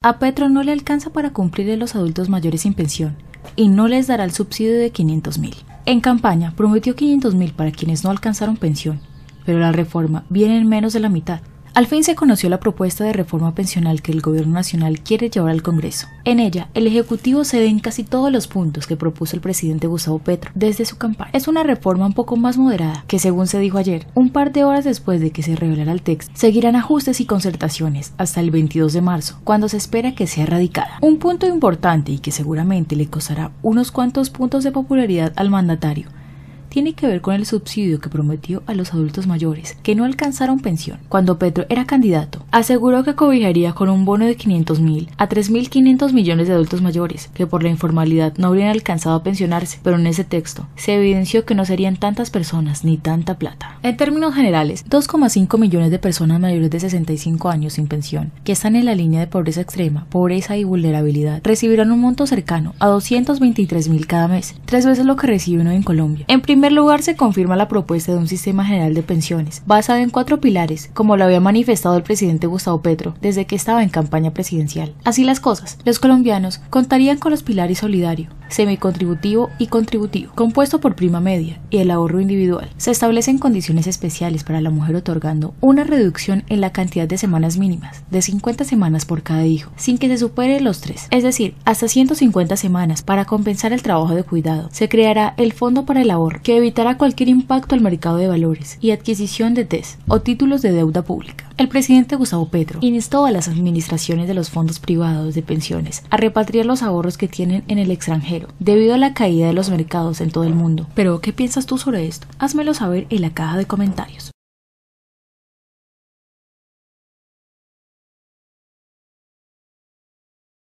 A Petro no le alcanza para cumplirle los adultos mayores sin pensión y no les dará el subsidio de 500.000. En campaña prometió 500.000 para quienes no alcanzaron pensión, pero la reforma viene en menos de la mitad. Al fin se conoció la propuesta de reforma pensional que el gobierno nacional quiere llevar al Congreso. En ella, el Ejecutivo cede en casi todos los puntos que propuso el presidente Gustavo Petro desde su campaña. Es una reforma un poco más moderada, que según se dijo ayer, un par de horas después de que se revelara el texto, seguirán ajustes y concertaciones hasta el 22 de marzo, cuando se espera que sea radicada. Un punto importante y que seguramente le costará unos cuantos puntos de popularidad al mandatario tiene que ver con el subsidio que prometió a los adultos mayores que no alcanzaron pensión. Cuando Petro era candidato, aseguró que cobijaría con un bono de 500.000 a 3.500 millones de adultos mayores que por la informalidad no habrían alcanzado a pensionarse, pero en ese texto se evidenció que no serían tantas personas ni tanta plata. En términos generales, 2,5 millones de personas mayores de 65 años sin pensión, que están en la línea de pobreza extrema, pobreza y vulnerabilidad, recibirán un monto cercano a 223.000 cada mes, 3 veces lo que recibe hoy en Colombia. En primer lugar, se confirma la propuesta de un sistema general de pensiones, basado en 4 pilares, como lo había manifestado el presidente Gustavo Petro desde que estaba en campaña presidencial. Así las cosas, los colombianos contarían con los pilares solidario, semicontributivo y contributivo, compuesto por prima media y el ahorro individual. Se establecen condiciones especiales para la mujer otorgando una reducción en la cantidad de semanas mínimas, de 50 semanas por cada hijo, sin que se supere los 3, es decir, hasta 150 semanas para compensar el trabajo de cuidado. Se creará el Fondo para el Ahorro, que evitará cualquier impacto al mercado de valores y adquisición de TES o títulos de deuda pública. El presidente Gustavo Petro instó a las administraciones de los fondos privados de pensiones a repatriar los ahorros que tienen en el extranjero debido a la caída de los mercados en todo el mundo. Pero, ¿qué piensas tú sobre esto? Házmelo saber en la caja de comentarios.